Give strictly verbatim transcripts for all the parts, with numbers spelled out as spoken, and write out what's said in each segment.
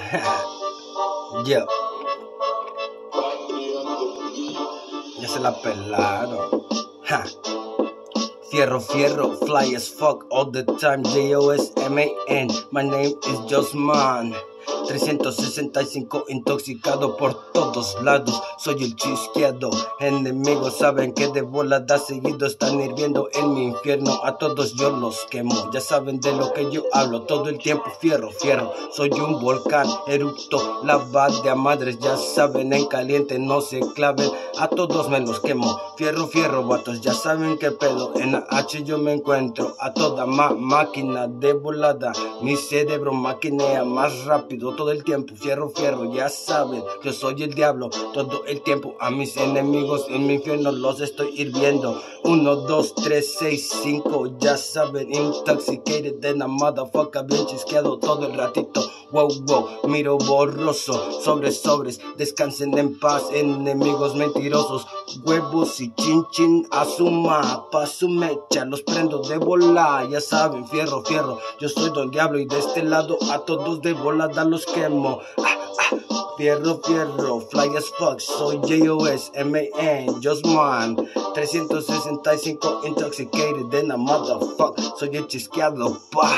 Yo. Ya se la pelaron. Ja. Fierro, fierro, fly as fuck all the time. J O S M A N. My name is Josman. trescientos sesenta y cinco intoxicado por todos lados. Soy el chisqueado. Enemigos saben que de volada seguido están hirviendo en mi infierno. A todos yo los quemo. Ya saben de lo que yo hablo todo el tiempo. Fierro, fierro. Soy un volcán erupto. Lava de a madres. Ya saben, en caliente no se claven. A todos me los quemo. Fierro, fierro, vatos. Ya saben qué pedo. En la H yo me encuentro. A toda ma máquina de volada. Mi cerebro maquinea más rápido todo el tiempo. Fierro, fierro, ya saben, yo soy el diablo todo el tiempo. A mis enemigos en mi infierno los estoy hirviendo. Uno, dos, tres, seis, cinco, ya saben, intoxicated de la motherfucker, bien chisqueado todo el ratito. Wow, wow, miro borroso, sobres, sobres, descansen en paz, enemigos mentirosos. Huevos y chin chin a su mapa, su mecha, los prendo de bola, ya saben, fierro, fierro, yo soy Don Diablo y de este lado a todos de volada los quemo. Ah, ah, fierro, fierro, fly as fuck, soy J O S M A N, Josman, trescientos sesenta y cinco intoxicated in a motherfucker, soy el chisqueado, pa.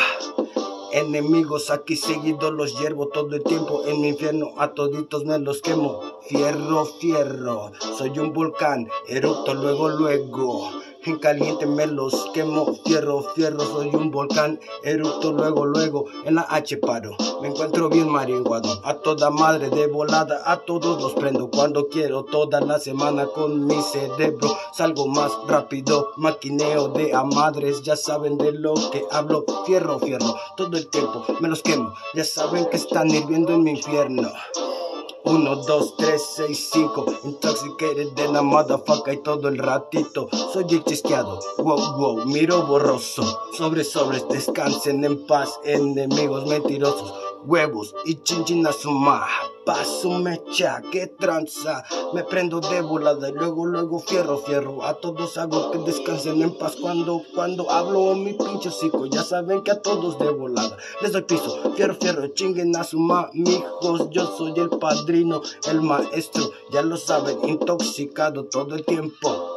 Enemigos aquí seguidos los hiervo todo el tiempo. En mi infierno a toditos me los quemo. Fierro, fierro, soy un volcán, erupto luego, luego. En caliente me los quemo. Fierro, fierro, soy un volcán, erupto luego, luego. En la H paro, me encuentro bien marihuano. A toda madre de volada, a todos los prendo cuando quiero. Toda la semana con mi cerebro salgo más rápido. Maquineo de a madres, ya saben de lo que hablo. Fierro, fierro, todo el tiempo me los quemo. Ya saben que están hirviendo en mi infierno. Uno, dos, tres, seis, cinco, intoxicated de la motherfucker y todo el ratito. Soy el chisqueado, wow, wow, miro borroso. Sobres, sobres, descansen en paz, enemigos mentirosos. Huevos y chin a su ma, pa' su mecha, que tranza. Me prendo de volada y luego, luego fierro, fierro. A todos hago que descansen en paz cuando, cuando hablo mi pinche hocico. Ya saben que a todos de volada les doy piso. Fierro, fierro, chinguen a su ma, mijos. Yo soy el padrino, el maestro, ya lo saben, intoxicado todo el tiempo.